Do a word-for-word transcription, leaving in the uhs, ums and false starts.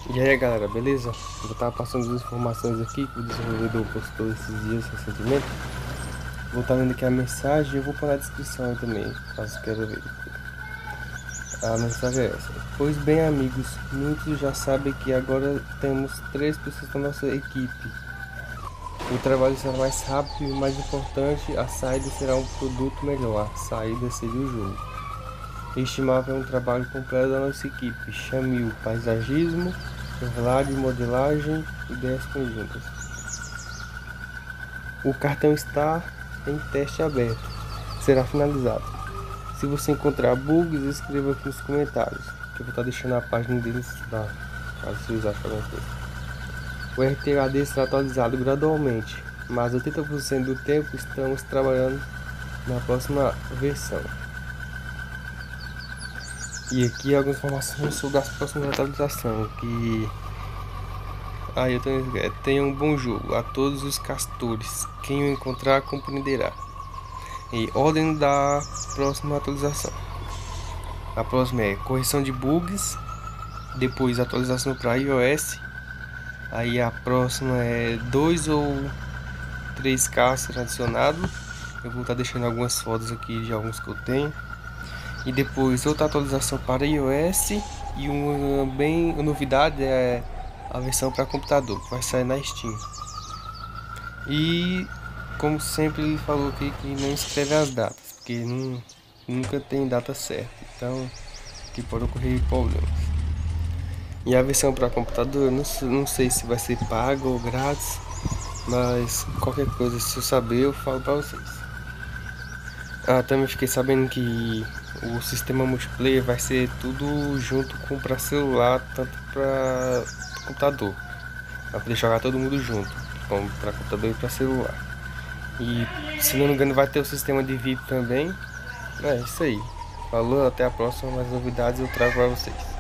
E aí galera, beleza? Eu tava passando as informações aqui que o desenvolvedor postou esses dias recentemente. Vou estar lendo aqui a mensagem e eu vou pôr na descrição aí também, caso queira ver. A mensagem é essa: Pois bem, amigos, muitos já sabem que agora temos três pessoas na nossa equipe. O trabalho será mais rápido e mais importante, a saída será um produto melhor. A saída seria o jogo. Estimável é um trabalho completo da nossa equipe: Chamil, paisagismo, Vlad, modelagem, ideias conjuntas. O cartão está em teste aberto. Será finalizado. Se você encontrar bugs, escreva aqui nos comentários, que eu vou estar deixando a página deles lá, caso vocês achem alguma coisa. O R T H D será atualizado gradualmente, mas oitenta por cento do tempo estamos trabalhando na próxima versão. E aqui algumas informações sobre as próximas atualizações, que ah, eu tenho, é, tenha um bom jogo a todos os castores. Quem o encontrar compreenderá. E ordem da próxima atualização. A próxima é correção de bugs. Depois atualização para iOS. Aí a próxima é dois ou três K será adicionado. Eu vou estar deixando algumas fotos aqui de alguns que eu tenho. E depois outra atualização para iOS. E uma bem uma novidade é a versão para computador, que vai sair na Steam. E como sempre ele falou aqui que não escreve as datas, porque não, nunca tem data certa, então que pode ocorrer problemas. E a versão para computador, não, não sei se vai ser paga ou grátis, mas qualquer coisa, se eu saber, eu falo para vocês. Ah, também fiquei sabendo que o sistema multiplayer vai ser tudo junto com para celular, tanto para computador. Vai poder jogar todo mundo junto, como para computador e para celular. E se não me engano vai ter o sistema de V I P também. É isso aí. Falou, até a próxima. Mais novidades eu trago para vocês.